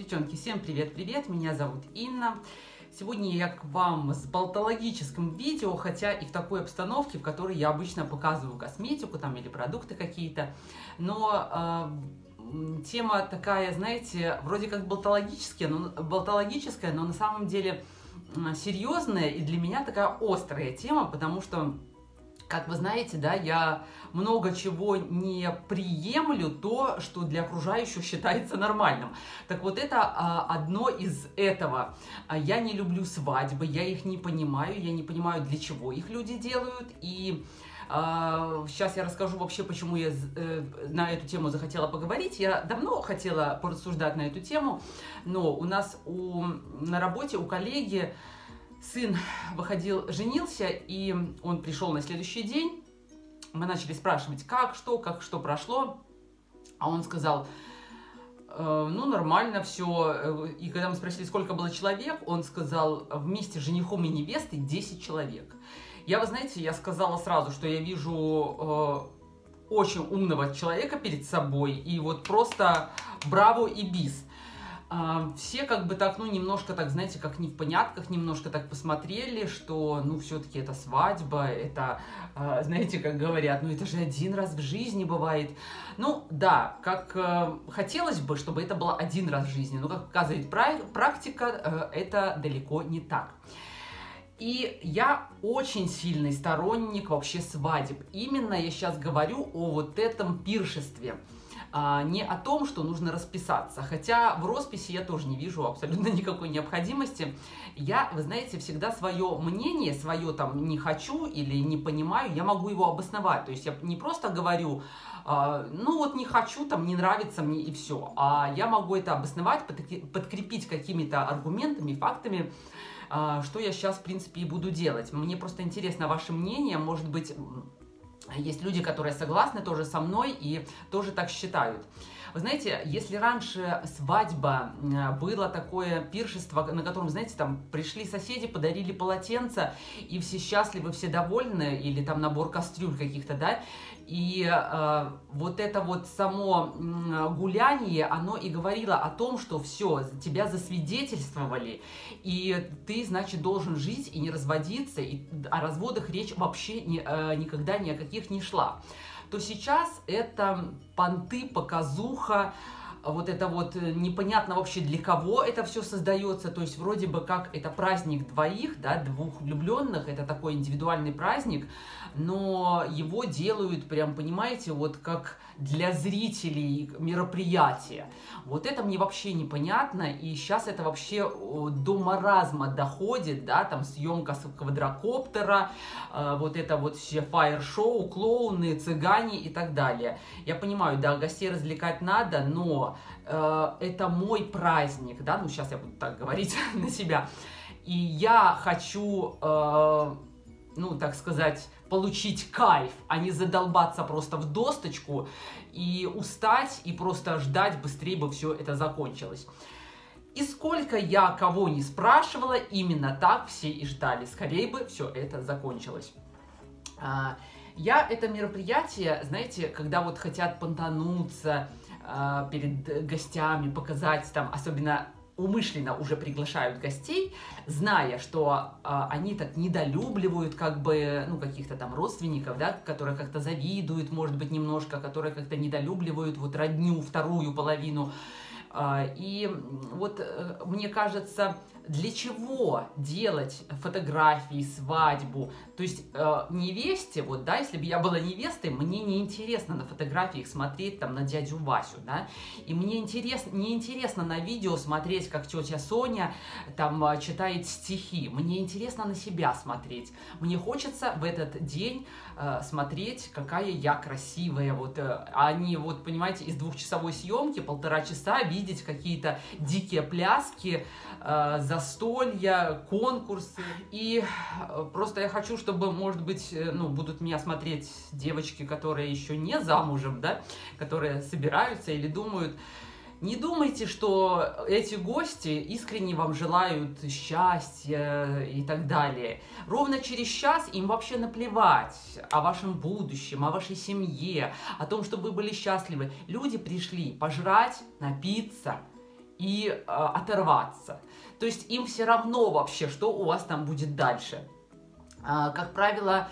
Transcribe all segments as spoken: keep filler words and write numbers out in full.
Девчонки, всем привет-привет, меня зовут Инна. Сегодня я к вам с болтологическим видео, хотя и в такой обстановке, в которой я обычно показываю косметику там или продукты какие-то, но э, тема такая, знаете, вроде как болтологическая, но, болтологическая, но на самом деле серьезная и для меня такая острая тема, потому что, как вы знаете, да, я много чего не приемлю, то, что для окружающих считается нормальным. Так вот, это а, одно из этого. Я не люблю свадьбы, я их не понимаю, я не понимаю, для чего их люди делают. И а, сейчас я расскажу вообще, почему я э, на эту тему захотела поговорить. Я давно хотела порассуждать на эту тему, но у нас у, на работе у коллеги сын выходил, женился, и он пришел на следующий день. Мы начали спрашивать, как, что, как, что прошло. А он сказал, э, ну, нормально все. И когда мы спросили, сколько было человек, он сказал, вместе с женихом и невестой десять человек. Я, вы знаете, я сказала сразу, что я вижу э, очень умного человека перед собой. И вот просто браво и бис. Все как бы так, ну, немножко так, знаете, как не в понятках, немножко так посмотрели, что, ну, все-таки это свадьба, это, знаете, как говорят, ну, это же один раз в жизни бывает. Ну, да, как хотелось бы, чтобы это было один раз в жизни, но, как показывает практика, это далеко не так. И я очень сильный сторонник вообще свадеб. Именно я сейчас говорю о вот этом пиршестве. А не о том, что нужно расписаться. Хотя в росписи я тоже не вижу абсолютно никакой необходимости. Я, вы знаете, всегда свое мнение, свое там не хочу или не понимаю, я могу его обосновать. То есть я не просто говорю, э, ну вот не хочу, там не нравится мне и все. А я могу это обосновать, подкрепить какими-то аргументами, фактами, э, что я сейчас, в принципе, и буду делать. Мне просто интересно ваше мнение, может быть... Есть люди, которые согласны тоже со мной и тоже так считают. Вы знаете, если раньше свадьба было такое пиршество, на котором, знаете, там пришли соседи, подарили полотенца, и все счастливы, все довольны, или там набор кастрюль каких-то, да, и э, вот это вот само э, гуляние, оно и говорило о том, что все, тебя засвидетельствовали, и ты, значит, должен жить и не разводиться, и о разводах речь вообще не, э, никогда ни о каких не шла. То сейчас это понты, показуха, вот это вот непонятно вообще для кого это все создается, то есть вроде бы как это праздник двоих, да, двух влюбленных, это такой индивидуальный праздник, но его делают прям, понимаете, вот как для зрителей мероприятия. Вот это мне вообще непонятно, и сейчас это вообще до маразма доходит, да, там съемка с квадрокоптера, э, вот это вот все фаер-шоу, клоуны, цыгане и так далее. Я понимаю, да, гостей развлекать надо, но э, это мой праздник, да, ну сейчас я буду так говорить на себя, и я хочу, э, ну, так сказать, получить кайф, а не задолбаться просто в досточку и устать, и просто ждать, быстрее бы все это закончилось. И сколько я кого не спрашивала, именно так все и ждали, скорее бы все это закончилось. Я это мероприятие, знаете, когда вот хотят понтануться перед гостями, показать там, особенно умышленно уже приглашают гостей, зная, что а, они так недолюбливают, как бы, ну, каких-то там родственников, да, которые как-то завидуют, может быть, немножко, которые как-то недолюбливают вот родню, вторую половину. А, и вот мне кажется, для чего делать фотографии, свадьбу? То есть э, невесте, вот, да, если бы я была невестой, мне неинтересно на фотографиях смотреть там на дядю Васю, да, и мне интересно, неинтересно на видео смотреть, как тетя Соня там читает стихи, мне интересно на себя смотреть, мне хочется в этот день э, смотреть, какая я красивая, вот, э, а не, вот, понимаете, из двухчасовой съемки полтора часа видеть какие-то дикие пляски, э, застолья, конкурсы. И просто я хочу, чтобы, может быть, ну, будут меня смотреть девочки, которые еще не замужем, да, которые собираются или думают. Не думайте, что эти гости искренне вам желают счастья и так далее. Ровно через час им вообще наплевать о вашем будущем, о вашей семье, о том, чтобы вы были счастливы. Люди пришли пожрать, напиться и э, оторваться. То есть им все равно вообще, что у вас там будет дальше. Э, как правило,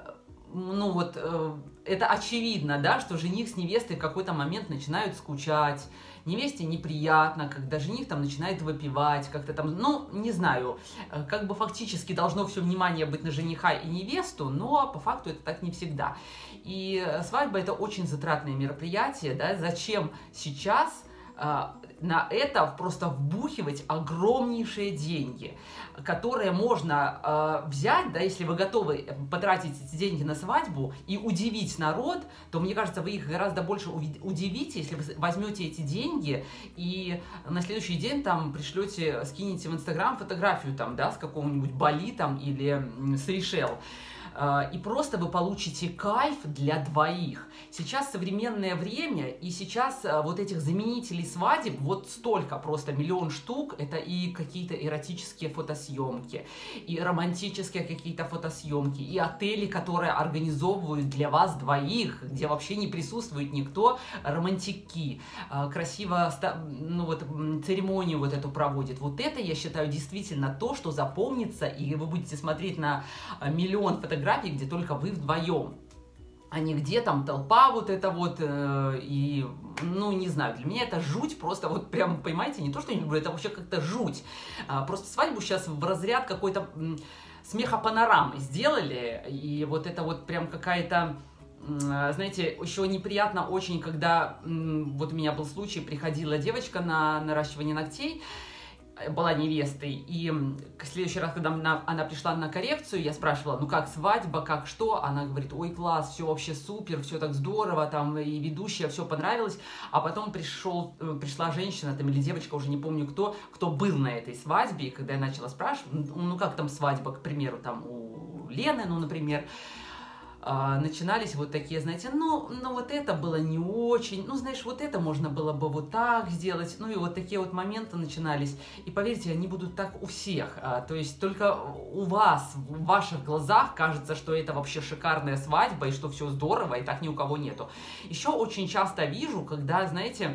ну вот, э, это очевидно, да, что жених с невестой в какой-то момент начинают скучать, невесте неприятно, когда жених там начинает выпивать, как-то там, ну, не знаю, как бы фактически должно все внимание быть на жениха и невесту, но по факту это так не всегда. И свадьба — это очень затратное мероприятие, да, зачем сейчас э, на это просто вбухивать огромнейшие деньги, которые можно э, взять, да, если вы готовы потратить эти деньги на свадьбу и удивить народ, то, мне кажется, вы их гораздо больше удивите, если вы возьмете эти деньги и на следующий день там пришлете, скинете в Инстаграм фотографию там, да, с какого-нибудь Бали там или Сейшел. И просто вы получите кайф для двоих. Сейчас современное время, и сейчас вот этих заменителей свадеб вот столько, просто миллион штук. Это и какие-то эротические фотосъемки, и романтические какие-то фотосъемки, и отели, которые организовывают для вас двоих, где вообще не присутствует никто, романтики, красиво, ну вот, церемонию вот эту проводит. Вот это, я считаю, действительно то, что запомнится, и вы будете смотреть на миллион фотографий, где только вы вдвоем, а не где там толпа вот это вот, э, и, ну, не знаю, для меня это жуть, просто вот прям, понимаете, не то, что я не люблю, это вообще как-то жуть. А, просто свадьбу сейчас в разряд какой-то смехопанорамы сделали, и вот это вот прям какая-то, знаете, еще неприятно очень, когда, вот у меня был случай, приходила девочка на наращивание ногтей, была невестой, и в следующий раз, когда она, она пришла на коррекцию, я спрашивала, ну как свадьба, как что? Она говорит, ой, класс, все вообще супер, все так здорово, там и ведущая, все понравилось. А потом пришел, пришла женщина, там, или девочка, уже не помню кто, кто был на этой свадьбе, и когда я начала спрашивать, ну как там свадьба, к примеру, там у Лены, ну, например, начинались вот такие, знаете, ну, ну вот это было не очень, ну, знаешь, вот это можно было бы вот так сделать, ну, и вот такие вот моменты начинались, и поверьте, они будут так у всех, а, то есть только у вас, в ваших глазах кажется, что это вообще шикарная свадьба, и что все здорово, и так ни у кого нету. Еще очень часто вижу, когда, знаете,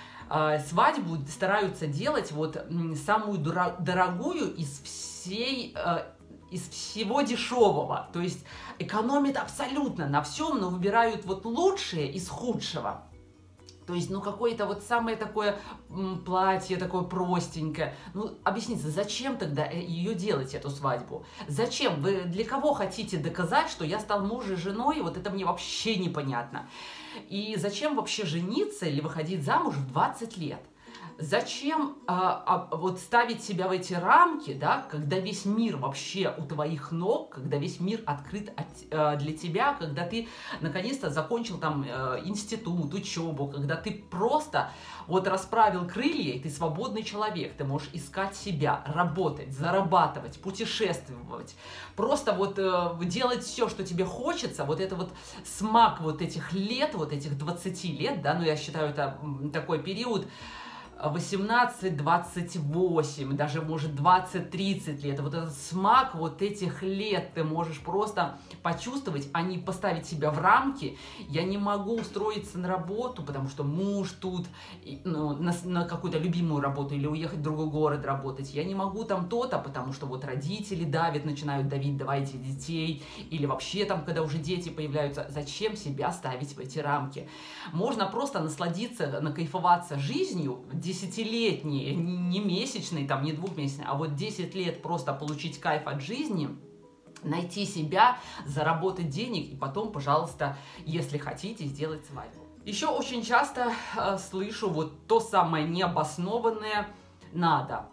свадьбу стараются делать вот самую дорогую из всей, из всего дешевого, то есть экономят абсолютно на всем, но выбирают вот лучшее из худшего. То есть, ну, какое-то вот самое такое платье, такое простенькое. Ну, объясните, зачем тогда ее делать, эту свадьбу? Зачем? Вы для кого хотите доказать, что я стал мужем и женой? Вот это мне вообще непонятно. И зачем вообще жениться или выходить замуж в двадцать лет? Зачем а, а, вот ставить себя в эти рамки, да, когда весь мир вообще у твоих ног, когда весь мир открыт от, а, для тебя, когда ты наконец-то закончил там а, институт, учебу, когда ты просто вот расправил крылья, и ты свободный человек, ты можешь искать себя, работать, зарабатывать, путешествовать, просто вот а, делать все, что тебе хочется, вот это вот смак вот этих лет, вот этих двадцати лет, да, ну я считаю, это такой период, восемнадцать двадцать восемь, даже может двадцать тридцать лет, вот этот смак вот этих лет ты можешь просто почувствовать, а не поставить себя в рамки. Я не могу устроиться на работу, потому что муж тут, ну, на, на какую-то любимую работу или уехать в другой город работать. Я не могу там то-то, потому что вот родители давят, начинают давить, давайте детей, или вообще там, когда уже дети появляются. Зачем себя ставить в эти рамки? Можно просто насладиться, накайфоваться жизнью, десятилетние, не месячные, там, не двухмесячные, а вот десять лет просто получить кайф от жизни, найти себя, заработать денег и потом, пожалуйста, если хотите, сделать свадьбу. Еще очень часто э, слышу вот то самое необоснованное «надо».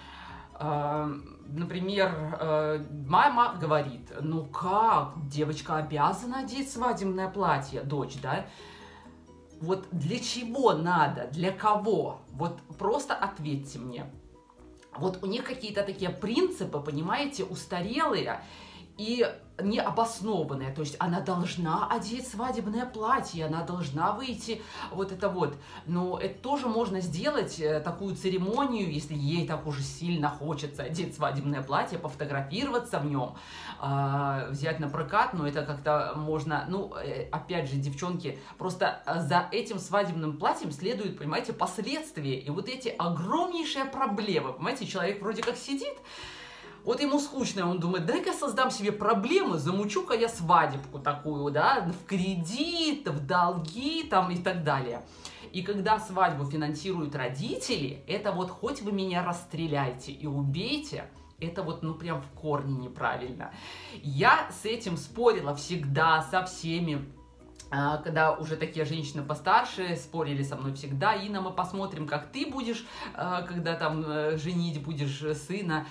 Э, например, э, мама говорит, ну как, девочка обязана одеть свадебное платье, дочь, да? Вот для чего надо, для кого? Вот просто ответьте мне. Вот у них какие-то такие принципы, понимаете, устарелые. и необоснованная, то есть она должна одеть свадебное платье, она должна выйти, вот это вот. Но это тоже можно сделать, такую церемонию, если ей так уже сильно хочется одеть свадебное платье, пофотографироваться в нем, э, взять на прокат, но это как-то можно, ну, опять же, девчонки, просто за этим свадебным платьем следуют, понимаете, последствия, и вот эти огромнейшие проблемы, понимаете, человек вроде как сидит, вот ему скучно, он думает, дай-ка создам себе проблемы, замучу-ка я свадебку такую, да, в кредит, в долги там и так далее. И когда свадьбу финансируют родители, это вот хоть вы меня расстреляйте и убейте, это вот, ну, прям в корне неправильно. Я с этим спорила всегда, со всеми. Когда уже такие женщины постарше спорили со мной всегда: Инна, мы посмотрим, как ты будешь, когда там женить будешь сына.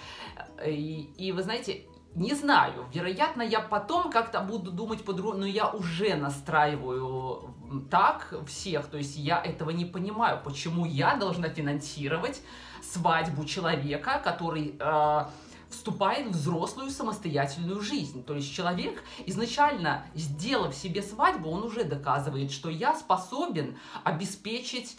И, и вы знаете, не знаю, вероятно, я потом как-то буду думать по-другому, но я уже настраиваю так всех, то есть я этого не понимаю, почему я должна финансировать свадьбу человека, который э, вступает в взрослую самостоятельную жизнь. То есть человек, изначально сделав себе свадьбу, он уже доказывает, что я способен обеспечить,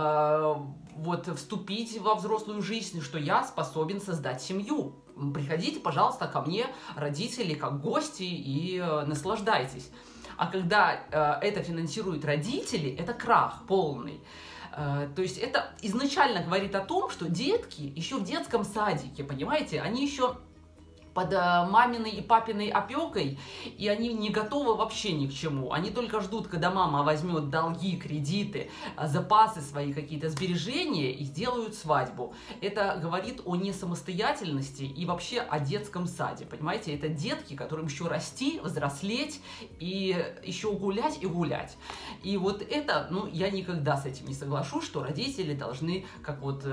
э, вот, вступить во взрослую жизнь, что я способен создать семью. Приходите, пожалуйста, ко мне, родители, как гости, и э, наслаждайтесь. А когда э, это финансируют родители, это крах полный. Э, то есть это изначально говорит о том, что детки еще в детском садике, понимаете, они еще под маминой и папиной опекой, и они не готовы вообще ни к чему. Они только ждут, когда мама возьмет долги, кредиты, запасы свои, какие-то сбережения, и сделают свадьбу. Это говорит о несамостоятельности и вообще о детском саде, понимаете? Это детки, которым еще расти, взрослеть, и еще гулять и гулять. И вот это, ну, я никогда с этим не соглашусь, что родители должны, как вот,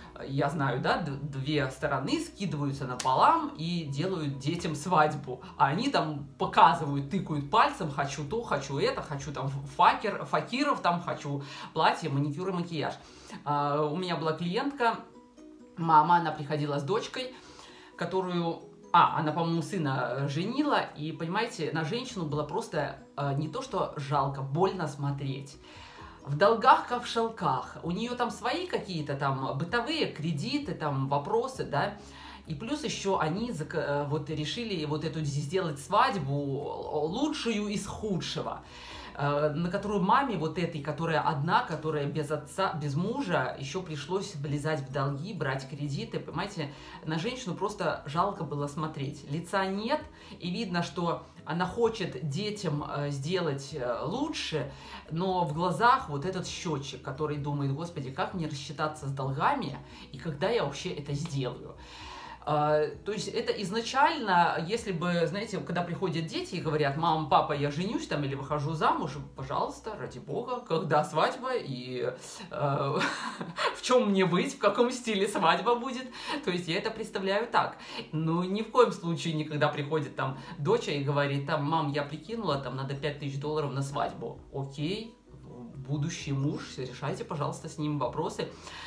я знаю, да, две стороны скидываются напополам и делают детям свадьбу, а они там показывают, тыкают пальцем: хочу то, хочу это, хочу там факер, факиров, там хочу платье, маникюр и макияж. А, у меня была клиентка, мама, она приходила с дочкой, которую, а, она, по-моему, сына женила, и, понимаете, на женщину было просто а, не то что жалко, больно смотреть. В долгах, как в шелках, у нее там свои какие-то там бытовые кредиты, там вопросы, да. И плюс еще они вот решили вот эту сделать свадьбу лучшую из худшего, на которую маме вот этой, которая одна, которая без отца, без мужа, еще пришлось влезать в долги, брать кредиты, понимаете, на женщину просто жалко было смотреть. Лица нет, и видно, что она хочет детям сделать лучше, но в глазах вот этот счетчик, который думает: господи, как мне рассчитаться с долгами, и когда я вообще это сделаю. Uh, то есть это изначально, если бы, знаете, когда приходят дети и говорят: мама, папа, я женюсь там или выхожу замуж, пожалуйста, ради бога, когда свадьба и uh, в чем мне быть, в каком стиле свадьба будет. То есть я это представляю так. Но ни в коем случае никогда приходит там дочь и говорит: там, мам, я прикинула, там надо пять тысяч долларов на свадьбу. Окей, будущий муж, решайте, пожалуйста, с ним вопросы.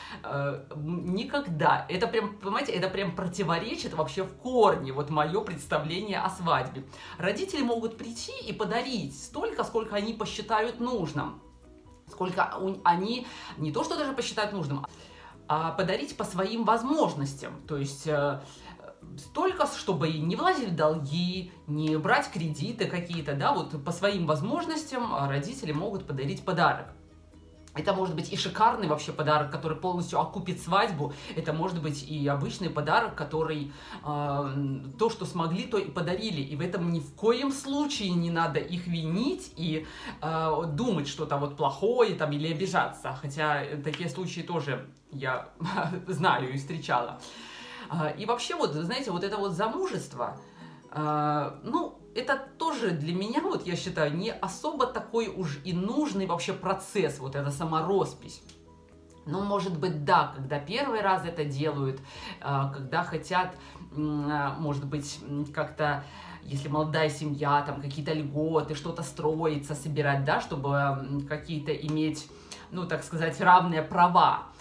Никогда. Это прям, понимаете, это прям противоречит вообще в корне вот мое представление о свадьбе. Родители могут прийти и подарить столько, сколько они посчитают нужным. Сколько они не то, что даже посчитают нужным, а подарить по своим возможностям. То есть столько, чтобы и не влазить в долги, не брать кредиты какие-то, да, вот по своим возможностям родители могут подарить подарок. Это может быть и шикарный вообще подарок, который полностью окупит свадьбу. Это может быть и обычный подарок, который э, то, что смогли, то и подарили. И в этом ни в коем случае не надо их винить и э, думать что-то вот плохое там или обижаться. Хотя такие случаи тоже я знаю и встречала. И вообще, вот, знаете, вот это вот замужество, э, ну, это тоже для меня, вот я считаю, не особо такой уж и нужный вообще процесс, вот эта сама роспись. Ну, может быть, да, когда первый раз это делают, э, когда хотят, э, может быть, как-то, если молодая семья, там какие-то льготы, что-то строиться, собирать, да, чтобы какие-то иметь, ну, так сказать, равные права.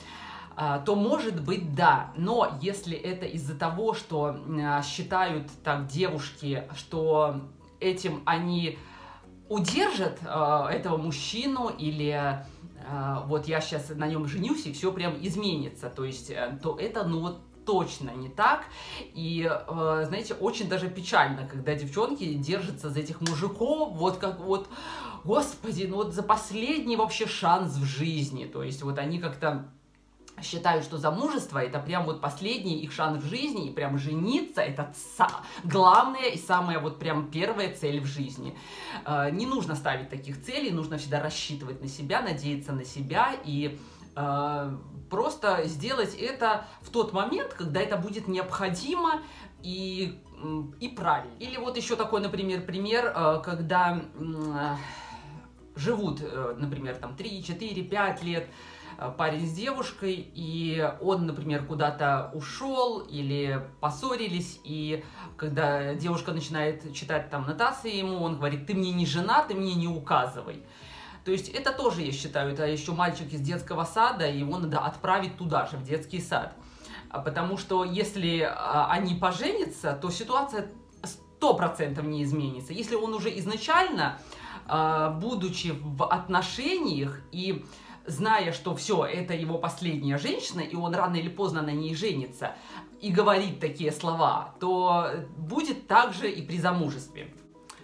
то может быть да. Но если это из-за того, что считают так девушки, что этим они удержат этого мужчину, или вот я сейчас на нем женюсь и все прям изменится, то есть, то это, ну вот, точно не так. И, э, знаете, очень даже печально, когда девчонки держатся за этих мужиков, вот как вот, господи, ну вот за последний вообще шанс в жизни. То есть вот они как-то считают, что замужество это прям вот последний их шанс в жизни, и прям жениться это главная и самая вот прям первая цель в жизни. Э, не нужно ставить таких целей, нужно всегда рассчитывать на себя, надеяться на себя и э, просто сделать это в тот момент, когда это будет необходимо и, и правильно. Или вот еще такой, например, пример, когда живут, например, там три, четыре, пять лет парень с девушкой, и он, например, куда-то ушел или поссорились, и когда девушка начинает читать там нотации ему, он говорит: ты мне не жена, ты мне не указывай. То есть это тоже, я считаю, это еще мальчик из детского сада, и его надо отправить туда же, в детский сад. Потому что если они поженятся, то ситуация сто процентов не изменится. Если он уже изначально, будучи в отношениях и зная, что все, это его последняя женщина, и он рано или поздно на ней женится, и говорит такие слова, то будет так же и при замужестве.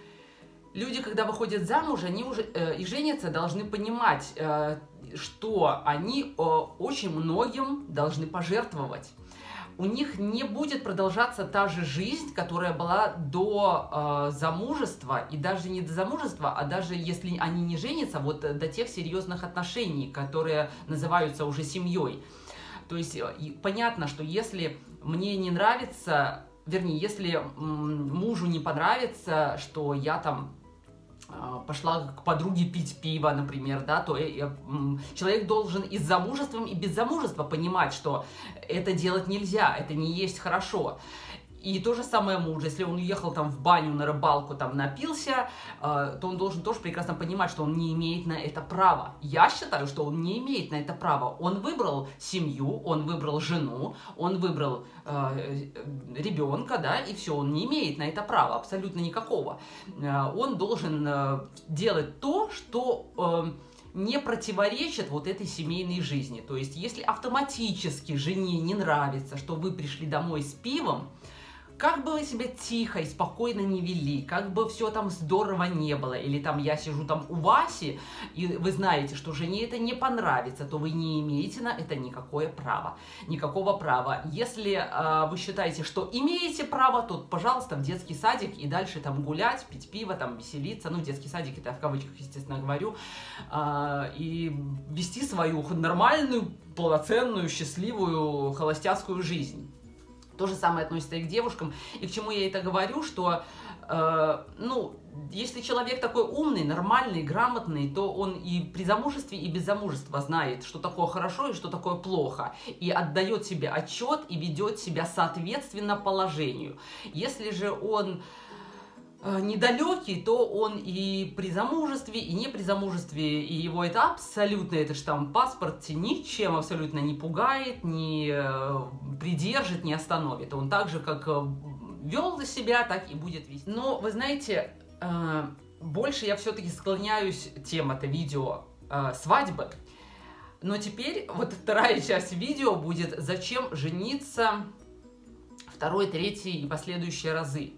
Люди, когда выходят замуж, они уже э, и женятся, должны понимать, э, что они э, очень многим должны пожертвовать. У них не будет продолжаться та же жизнь, которая была до э, замужества, и даже не до замужества, а даже если они не женятся, вот до тех серьезных отношений, которые называются уже семьей. То есть э, понятно, что если мне не нравится, вернее, если м, мужу не понравится, что я там пошла к подруге пить пиво, например, да, то я, человек должен и с замужеством, и без замужества понимать, что это делать нельзя, это не есть хорошо. И то же самое муж, если он уехал там в баню, на рыбалку, там напился, э, то он должен тоже прекрасно понимать, что он не имеет на это права. Я считаю, что он не имеет на это права. Он выбрал семью, он выбрал жену, он выбрал э, ребенка, да, и все, он не имеет на это права, абсолютно никакого. Э, он должен э, делать то, что... Э, не противоречит вот этой семейной жизни. То есть, если автоматически жене не нравится, что вы пришли домой с пивом, как бы вы себя тихо и спокойно не вели, как бы все там здорово не было, или там я сижу там у Васи, и вы знаете, что жене это не понравится, то вы не имеете на это никакое право. Никакого права. Если э, вы считаете, что имеете право, то, пожалуйста, в детский садик и дальше там гулять, пить пиво, там веселиться, ну, детский садик, это я в кавычках, естественно, говорю, э, и вести свою нормальную, полноценную, счастливую холостяцкую жизнь. То же самое относится и к девушкам. И к чему я это говорю, что, э, ну, если человек такой умный, нормальный, грамотный, то он и при замужестве, и без замужества знает, что такое хорошо и что такое плохо. И отдает себе отчет, и ведет себя соответственно положению. Если же он недалекий, то он и при замужестве, и не при замужестве, и его это абсолютно, это штамп в паспорте, ничем абсолютно не пугает, не придержит, не остановит. Он так же, как вел за себя, так и будет вести. Но, вы знаете, больше я все-таки склоняюсь тем это видео свадьбы. Но теперь вот вторая часть видео будет «Зачем жениться второй, третий и последующие разы?».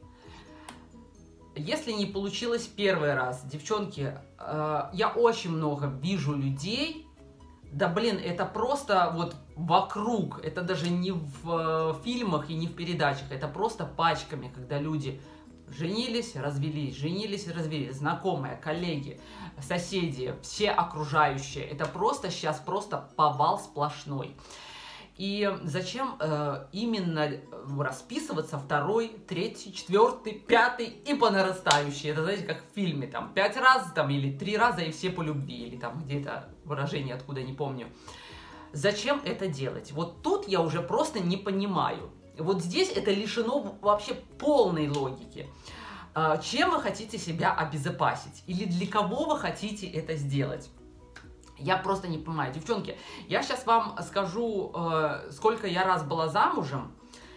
Если не получилось первый раз, девчонки, э, я очень много вижу людей, да блин, это просто вот вокруг, это даже не в э, фильмах и не в передачах, это просто пачками, когда люди женились, развелись, женились, развелись, знакомые, коллеги, соседи, все окружающие, это просто сейчас просто повал сплошной. И зачем э, именно расписываться второй, третий, четвертый, пятый и по нарастающей? Это, знаете, как в фильме, там, пять раз там, или три раза и все по любви, или там где-то выражение, откуда не помню. Зачем это делать? Вот тут я уже просто не понимаю. Вот здесь это лишено вообще полной логики. Э, чем вы хотите себя обезопасить? Или для кого вы хотите это сделать? Я просто не понимаю. Девчонки, я сейчас вам скажу, э, сколько я раз была замужем,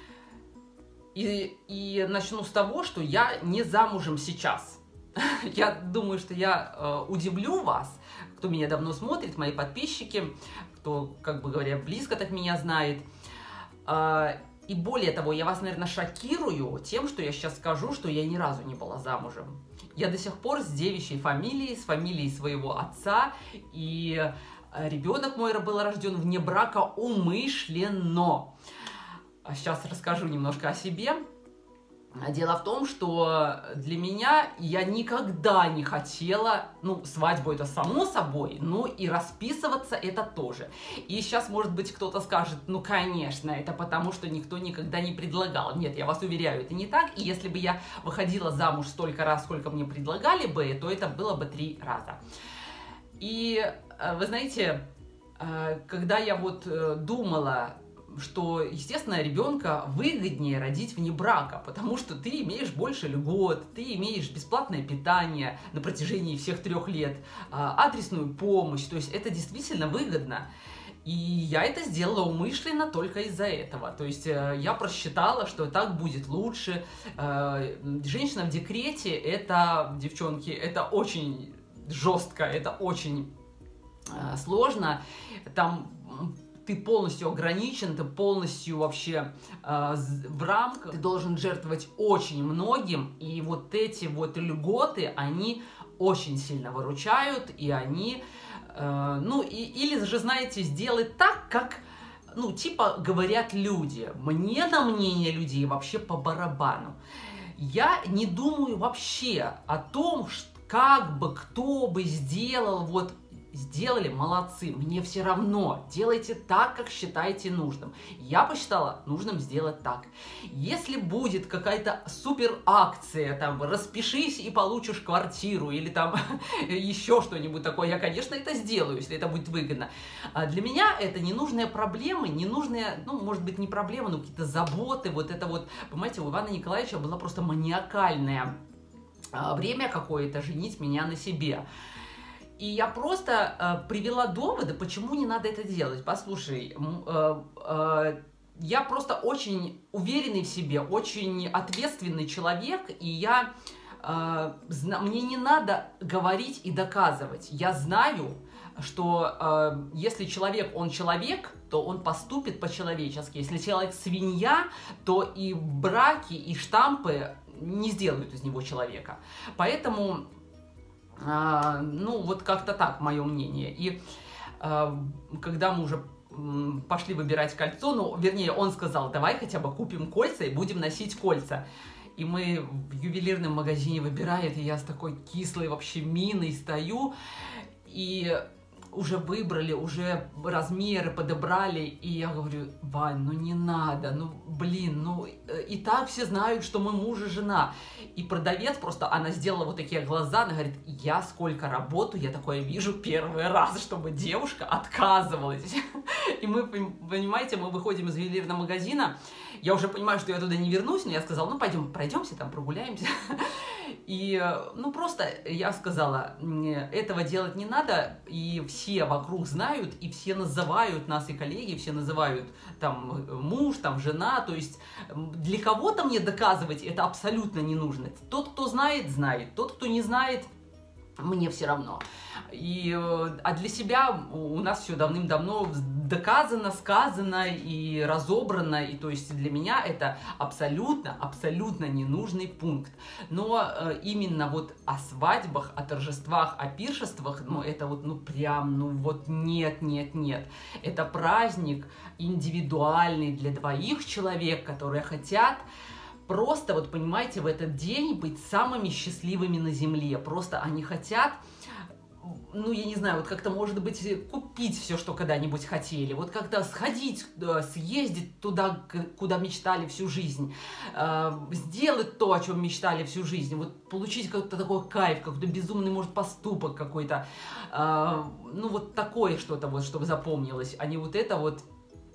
и, и начну с того, что я не замужем сейчас. Я думаю, что я э, удивлю вас, кто меня давно смотрит, мои подписчики, кто, как бы говоря, близко так меня знает. Э, и более того, я вас, наверное, шокирую тем, что я сейчас скажу, что я ни разу не была замужем. Я до сих пор с девичьей фамилией, с фамилией своего отца, и ребенок мой был рожден вне брака умышленно. Сейчас расскажу немножко о себе. Дело в том, что для меня я никогда не хотела, ну, свадьбу это само собой, ну и расписываться это тоже. И сейчас, может быть, кто-то скажет, ну, конечно, это потому, что никто никогда не предлагал. Нет, я вас уверяю, это не так. И если бы я выходила замуж столько раз, сколько мне предлагали бы, то это было бы три раза. И вы знаете, когда я вот думала, что, естественно, ребенка выгоднее родить вне брака, потому что ты имеешь больше льгот, ты имеешь бесплатное питание на протяжении всех трех лет, адресную помощь, то есть это действительно выгодно. И я это сделала умышленно только из-за этого. То есть я просчитала, что так будет лучше. Женщина в декрете, это, девчонки, это очень жестко, это очень сложно. Там ты полностью ограничен, ты полностью вообще э, в рамках, ты должен жертвовать очень многим, и вот эти вот льготы, они очень сильно выручают, и они, э, ну, и, или же, знаете, сделать так, как, ну, типа говорят люди. Мне на мнение людей вообще по барабану. Я не думаю вообще о том, как бы кто бы сделал вот. Сделали, молодцы, мне все равно, делайте так, как считаете нужным. Я посчитала нужным сделать так. Если будет какая-то супер акция, там, распишись и получишь квартиру, или там еще что-нибудь такое, я, конечно, это сделаю, если это будет выгодно. А для меня это ненужные проблемы, ненужные, ну, может быть, не проблемы, но какие-то заботы, вот это вот, понимаете, у Ивана Николаевича было просто маниакальное время какое-то женить меня на себе. И я просто э, привела доводы, почему не надо это делать. Послушай, э, э, я просто очень уверенный в себе, очень ответственный человек, и я, э, зна- мне не надо говорить и доказывать. Я знаю, что э, если человек, он человек, то он поступит по-человечески. Если человек свинья, то и браки, и штампы не сделают из него человека. Поэтому... А, ну, вот как-то так, мое мнение. И а, когда мы уже м, пошли выбирать кольцо, ну, вернее, он сказал, давай хотя бы купим кольца и будем носить кольца. И мы в ювелирном магазине выбирают, и я с такой кислой вообще миной стою, и уже выбрали, уже размеры подобрали, и я говорю, Вань, ну не надо, ну блин, ну и так все знают, что мы муж и жена. И продавец просто, она сделала вот такие глаза, она говорит, я сколько работаю, я такое вижу первый раз, чтобы девушка отказывалась. И мы, понимаете, мы выходим из ювелирного магазина, я уже понимаю, что я туда не вернусь, но я сказала, ну пойдем, пройдемся, там прогуляемся. И, ну, просто я сказала, этого делать не надо, и все вокруг знают, и все называют нас, и коллеги, все называют там муж, там жена, то есть для кого-то мне доказывать это абсолютно не нужно. Тот, кто знает, знает, тот, кто не знает, мне все равно. И, а для себя у нас все давным-давно доказано, сказано и разобрано, и то есть для меня это абсолютно, абсолютно ненужный пункт. Но э, именно вот о свадьбах, о торжествах, о пиршествах, ну это вот, ну прям, ну вот нет, нет, нет. Это праздник индивидуальный для двоих человек, которые хотят просто, вот понимаете, в этот день быть самыми счастливыми на земле. Просто они хотят, ну, я не знаю, вот как-то, может быть, купить все, что когда-нибудь хотели. Вот как-то сходить, съездить туда, куда мечтали всю жизнь. Сделать то, о чем мечтали всю жизнь. Вот получить какой-то такой кайф, какой-то безумный, может, поступок какой-то. Ну, вот такое что-то, вот, чтобы запомнилось, а не вот это вот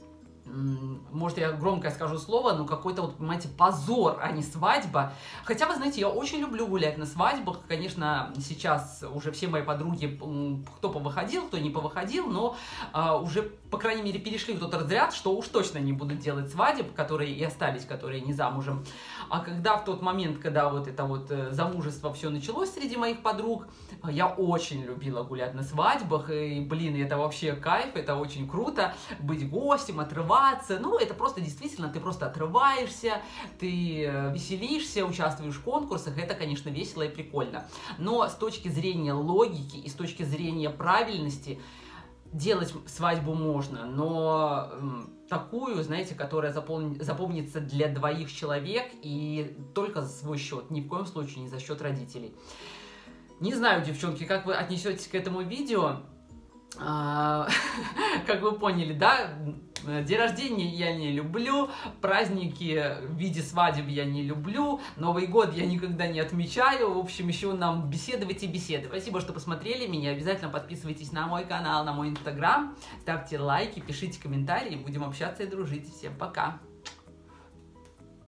может, я громко скажу слово, но какой-то, вот, понимаете, позор, а не свадьба. Хотя, вы знаете, я очень люблю гулять на свадьбах. Конечно, сейчас уже все мои подруги, кто повыходил, кто не повыходил, но а, уже, по крайней мере, перешли в тот разряд, что уж точно не будут делать свадеб, которые и остались, которые не замужем. А когда в тот момент, когда вот это вот замужество все началось среди моих подруг, я очень любила гулять на свадьбах, и, блин, это вообще кайф, это очень круто, быть гостем, отрываться. Ну, это просто действительно, ты просто отрываешься, ты веселишься, участвуешь в конкурсах, это, конечно, весело и прикольно. Но с точки зрения логики и с точки зрения правильности, делать свадьбу можно, но такую, знаете, которая запомни, запомнится для двоих человек и только за свой счет, ни в коем случае не за счет родителей. Не знаю, девчонки, как вы отнесетесь к этому видео. А, как вы поняли, да, день рождения я не люблю, праздники в виде свадеб я не люблю, Новый год я никогда не отмечаю. В общем, еще нам беседовать и беседовать. Спасибо, что посмотрели меня. Обязательно подписывайтесь на мой канал, на мой инстаграм, ставьте лайки, пишите комментарии, будем общаться и дружить. Всем пока!